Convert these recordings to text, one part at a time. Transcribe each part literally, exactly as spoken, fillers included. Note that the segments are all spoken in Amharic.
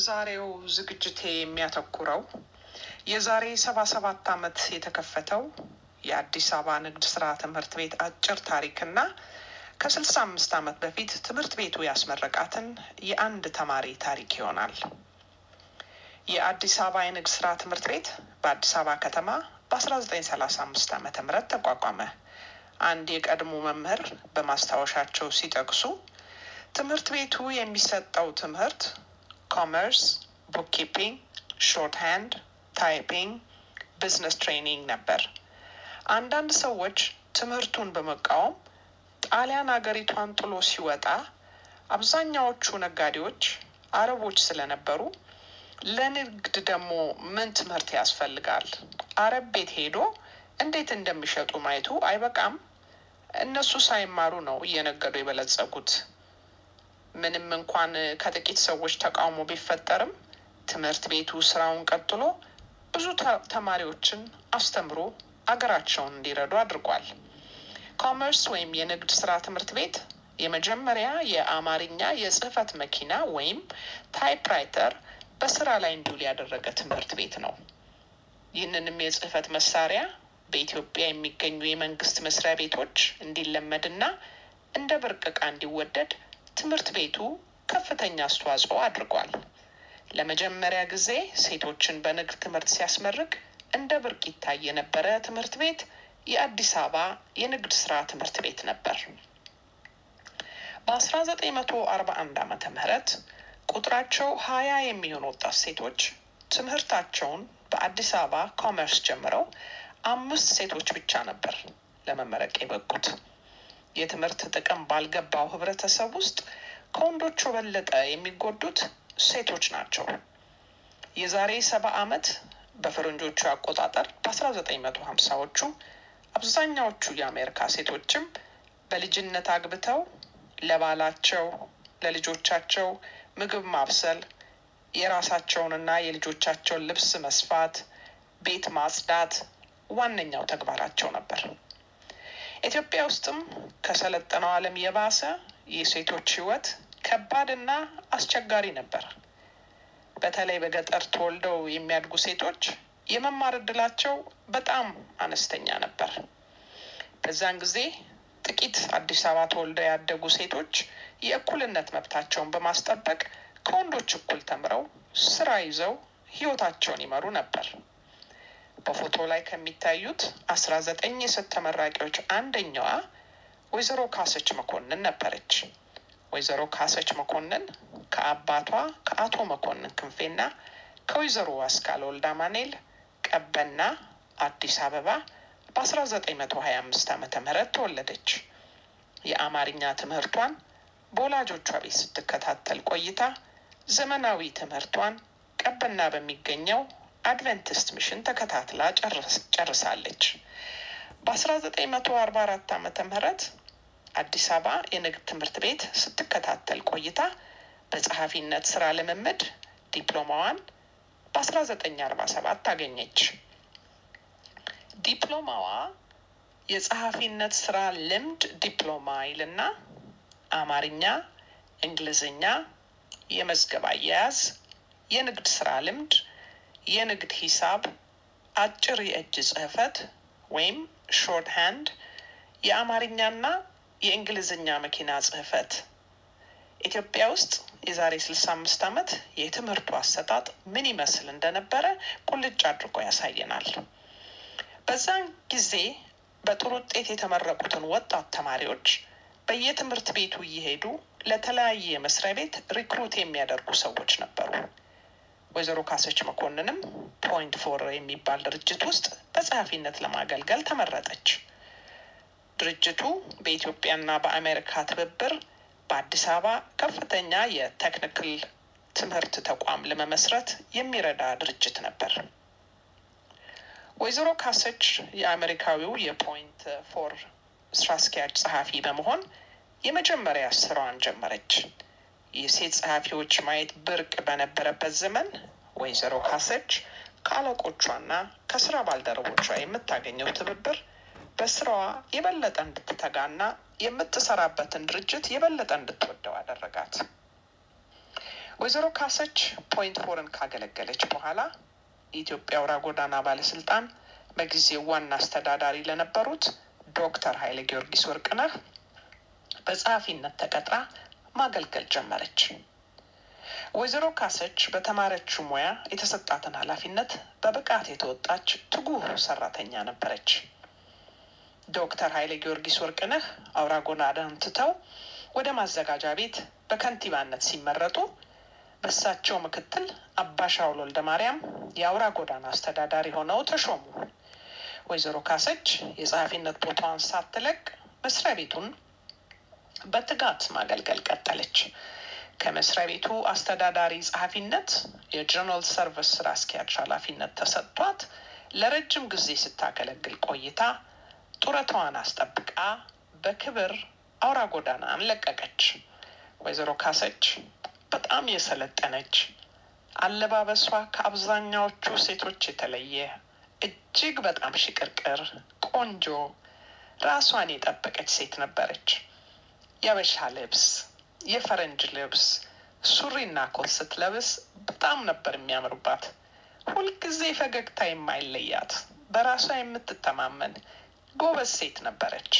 ዛሬው ዝግጅቴ የሚያተኩረው የዛሬ ሰባ ሰባት ዓመት የተከፈተው የአዲስ አበባ ንግድ ሥራ ትምህርት ቤት አጭር ታሪክና ከስልሳ አምስት ዓመት በፊት ትምህርት ቤቱ ያስመረቃትን የአንድ ተማሪ ታሪክ ይሆናል። የአዲስ አበባ የንግድ ሥራ ትምህርት ቤት በአዲስ አበባ ከተማ በ1935 ዓመተ ምህረት ተቋቋመ። አንድ የቀድሞ መምህር በማስታወሻቸው ሲጠቅሱ ትምህርት ቤቱ የሚሰጠው ትምህርት ኮመርስ፣ ቡክኪፒንግ፣ ሾርት ሃንድ፣ ታይፒንግ፣ ቢዝነስ ትሬኒንግ ነበር። አንዳንድ ሰዎች ትምህርቱን በመቃወም ጣሊያን ሀገሪቷን ጥሎ ሲወጣ አብዛኛዎቹ ነጋዴዎች አረቦች ስለነበሩ ለንግድ ደግሞ ምን ትምህርት ያስፈልጋል? አረብ ቤት ሄዶ እንዴት እንደሚሸጡ ማየቱ አይበቃም? እነሱ ሳይማሩ ነው እየነገዱ የበለጸጉት። ምንም እንኳን ከጥቂት ሰዎች ተቃውሞ ቢፈጠርም ትምህርት ቤቱ ስራውን ቀጥሎ ብዙ ተማሪዎችን አስተምሮ አገራቸውን እንዲረዱ አድርጓል። ኮመርስ ወይም የንግድ ሥራ ትምህርት ቤት የመጀመሪያ የአማርኛ የጽህፈት መኪና ወይም ታይፕራይተር በስራ ላይ እንዲውል ያደረገ ትምህርት ቤት ነው። ይህንንም የጽህፈት መሳሪያ በኢትዮጵያ የሚገኙ የመንግስት መስሪያ ቤቶች እንዲለመድና እንደ ብርቅ ዕቃ እንዲወደድ ትምህርት ቤቱ ከፍተኛ አስተዋጽኦ አድርጓል። ለመጀመሪያ ጊዜ ሴቶችን በንግድ ትምህርት ሲያስመርቅ እንደ ብርቅ ይታይ የነበረ ትምህርት ቤት የአዲስ አበባ የንግድ ሥራ ትምህርት ቤት ነበር። በአስራ ዘጠኝ መቶ አርባ አንድ ዓመተ ምህረት ቁጥራቸው ሀያ የሚሆኑ ወጣት ሴቶች ትምህርታቸውን በአዲስ አበባ ኮመርስ ጀምረው አምስት ሴቶች ብቻ ነበር ለመመረቅ የበቁት። የትምህርት ጥቅም ባልገባው ህብረተሰብ ውስጥ ከወንዶቹ በለጠ የሚጎዱት ሴቶች ናቸው። የዛሬ ሰባ ዓመት በፈረንጆቹ አቆጣጠር በአስራ ዘጠኝ መቶ ሀምሳዎቹ አብዛኛዎቹ የአሜሪካ ሴቶችም በልጅነት አግብተው ለባላቸው ለልጆቻቸው ምግብ ማብሰል፣ የራሳቸውንና የልጆቻቸውን ልብስ መስፋት፣ ቤት ማጽዳት ዋነኛው ተግባራቸው ነበር። ኢትዮጵያ ውስጥም ከሰለጠነው ዓለም የባሰ የሴቶች ህይወት ከባድና አስቸጋሪ ነበር። በተለይ በገጠር ተወልደው የሚያድጉ ሴቶች የመማር ዕድላቸው በጣም አነስተኛ ነበር። በዛን ጊዜ ጥቂት አዲስ አበባ ተወልደው ያደጉ ሴቶች የእኩልነት መብታቸውን በማስጠበቅ ከወንዶች እኩል ተምረው ስራ ይዘው ህይወታቸውን ይመሩ ነበር። በፎቶ ላይ ከሚታዩት አስራ ዘጠኝ የሴት ተመራቂዎች አንደኛዋ ወይዘሮ ካሰች መኮንን ነበረች። ወይዘሮ ካሰች መኮንን ከአባቷ ከአቶ መኮንን ክንፌና ከወይዘሮ አስካለ ወልደ አማኑኤል ቀበና አዲስ አበባ በአስራ ዘጠኝ መቶ ሀያ አምስት ዓመተ ምህረት ተወለደች። የአማርኛ ትምህርቷን በወላጆቿ ቤት ስትከታተል ቆይታ ዘመናዊ ትምህርቷን ቀበና በሚገኘው አድቬንቲስት ሚሽን ተከታትላ ጨርሳለች። በአስራ ዘጠኝ መቶ አርባ አራት ዓመተ ምህረት አዲስ አበባ የንግድ ትምህርት ቤት ስትከታተል ቆይታ በጸሐፊነት ስራ ልምምድ ዲፕሎማዋን በአስራ ዘጠኝ አርባ ሰባት አገኘች። ዲፕሎማዋ የጸሐፊነት ስራ ልምድ ዲፕሎማ ይልና አማርኛ፣ እንግሊዝኛ፣ የመዝገብ አያያዝ፣ የንግድ ስራ ልምድ፣ የንግድ ሂሳብ፣ አጭር የእጅ ጽህፈት ወይም ሾርት ሃንድ፣ የአማርኛና የእንግሊዝኛ መኪና ጽህፈት። ኢትዮጵያ ውስጥ የዛሬ ስልሳ አምስት ዓመት የትምህርቱ አሰጣጥ ምን ይመስል እንደነበረ ቁልጭ አድርጎ ያሳየናል። በዛን ጊዜ በጥሩ ውጤት የተመረቁትን ወጣት ተማሪዎች በየትምህርት ቤቱ እየሄዱ ለተለያየ መስሪያ ቤት ሪክሩት የሚያደርጉ ሰዎች ነበሩ። ወይዘሮ ካሰች መኮንንም ፖይንት ፎር የሚባል ድርጅት ውስጥ በጸሐፊነት ለማገልገል ተመረጠች። ድርጅቱ በኢትዮጵያና በአሜሪካ ትብብር በአዲስ አበባ ከፍተኛ የቴክኒካል ትምህርት ተቋም ለመመስረት የሚረዳ ድርጅት ነበር። ወይዘሮ ካሰች የአሜሪካዊው የፖይንት ፎር ስራ አስኪያጅ ጸሐፊ በመሆን የመጀመሪያ ስራዋን ጀመረች። የሴት ጸሐፊዎች ማየት ብርቅ በነበረበት ዘመን ወይዘሮ ካሰች ከአለቆቿና ከስራ ባልደረቦቿ የምታገኘው ትብብር በስራዋ የበለጠ እንድትተጋና የምትሰራበትን ድርጅት የበለጠ እንድትወደው አደረጋት። ወይዘሮ ካሰች ፖይንት ፎርን ካገለገለች በኋላ የኢትዮጵያ አውራ ጎዳና ባለስልጣን በጊዜው ዋና አስተዳዳሪ ለነበሩት ዶክተር ኃይለ ጊዮርጊስ ወርቅነህ በጸሐፊነት ተቀጥራ ማገልገል ጀመረች። ወይዘሮ ካሰች በተማረችው ሙያ የተሰጣትን ኃላፊነት በብቃት የተወጣች ትጉህ ሰራተኛ ነበረች። ዶክተር ኃይለ ጊዮርጊስ ወርቅነህ አውራ ጎዳናን ትተው ወደ ማዘጋጃ ቤት በከንቲባነት ሲመረጡ በሳቸው ምክትል አባሻውል ወልደ ማርያም የአውራ ጎዳና አስተዳዳሪ ሆነው ተሾሙ። ወይዘሮ ካሰች የጸሐፊነት ቦታዋን ሳትለቅ መስሪያ ቤቱን በትጋት ማገልገል ቀጠለች። ከመስሪያ ቤቱ አስተዳዳሪ ጸሐፊነት የጀነራል ሰርቪስ ስራ አስኪያጅ ኃላፊነት ተሰጥቷት ለረጅም ጊዜ ስታገለግል ቆይታ ጡረታዋን አስጠብቃ በክብር አውራ ጎዳናን ለቀቀች። ወይዘሮ ካሰች በጣም የሰለጠነች፣ አለባበሷ ከአብዛኛዎቹ ሴቶች የተለየ እጅግ በጣም ሽቅርቅር፣ ቆንጆ፣ ራሷን የጠበቀች ሴት ነበረች። የአበሻ ልብስ፣ የፈረንጅ ልብስ፣ ሱሪና ኮት ስትለብስ በጣም ነበር የሚያምሩባት። ሁልጊዜ ፈገግታ የማይለያት በራሷ የምትተማመን ጎበዝ ሴት ነበረች።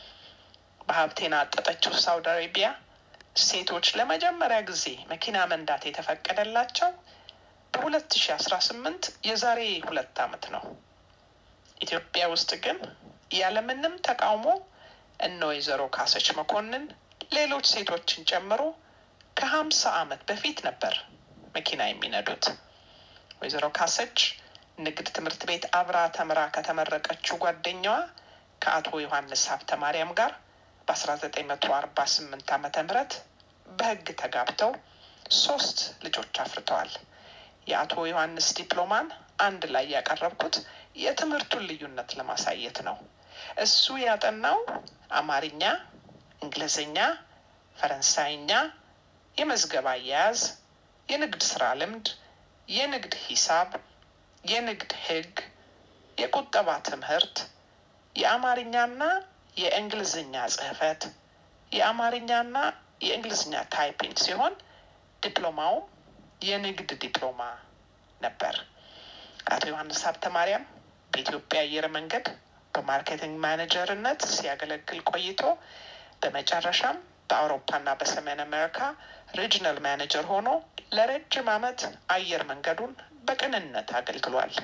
በሀብቴን አጠጠችው ሳውዲ አረቢያ ሴቶች ለመጀመሪያ ጊዜ መኪና መንዳት የተፈቀደላቸው በሁለት ሺህ አስራ ስምንት የዛሬ ሁለት ዓመት ነው። ኢትዮጵያ ውስጥ ግን ያለምንም ተቃውሞ እነ ወይዘሮ ካሰች መኮንን ሌሎች ሴቶችን ጨምሮ ከሀምሳ ዓመት በፊት ነበር መኪና የሚነዱት። ወይዘሮ ካሰች ንግድ ትምህርት ቤት አብራ ተምራ ከተመረቀችው ጓደኛዋ ከአቶ ዮሐንስ ሀብተ ማርያም ጋር በአስራ ዘጠኝ መቶ አርባ ስምንት ዓመተ ምህረት በሕግ ተጋብተው ሶስት ልጆች አፍርተዋል። የአቶ ዮሐንስ ዲፕሎማን አንድ ላይ ያቀረብኩት የትምህርቱን ልዩነት ለማሳየት ነው። እሱ ያጠናው አማርኛ፣ እንግሊዝኛ፣ ፈረንሳይኛ፣ የመዝገብ አያያዝ፣ የንግድ ስራ ልምድ፣ የንግድ ሂሳብ፣ የንግድ ሕግ፣ የቁጠባ ትምህርት፣ የአማርኛና የእንግሊዝኛ ጽህፈት፣ የአማርኛና የእንግሊዝኛ ታይፒንግ ሲሆን ዲፕሎማው የንግድ ዲፕሎማ ነበር። አቶ ዮሐንስ ሀብተ ማርያም በኢትዮጵያ አየር መንገድ በማርኬቲንግ ማኔጀርነት ሲያገለግል ቆይቶ በመጨረሻም በአውሮፓና በሰሜን አሜሪካ ሪጅናል ማኔጀር ሆኖ ለረጅም ዓመት አየር መንገዱን በቅንነት አገልግሏል።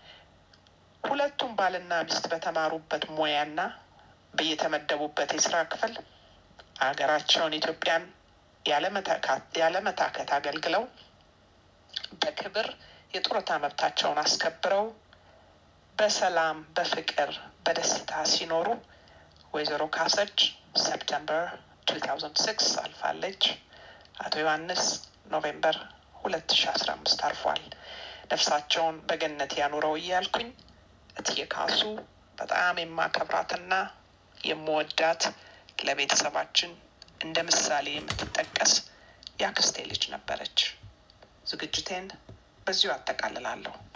ሁለቱም ባልና ሚስት በተማሩበት ሙያና በየተመደቡበት የስራ ክፍል ሀገራቸውን ኢትዮጵያን ያለመታከት አገልግለው በክብር የጡረታ መብታቸውን አስከብረው በሰላም በፍቅር በደስታ ሲኖሩ ወይዘሮ ካሰች ሴፕቴምበር ሁለት ሺህ ስድስት አልፋለች። አቶ ዮሐንስ ኖቬምበር ሁለት ሺህ አስራ አምስት አርፏል። ነፍሳቸውን በገነት ያኑረው እያልኩኝ እትዬ ካሱ በጣም የማከብራትና የምወዳት ለቤተሰባችን እንደ ምሳሌ የምትጠቀስ ያክስቴ ልጅ ነበረች። ዝግጅቴን በዚሁ አጠቃልላለሁ።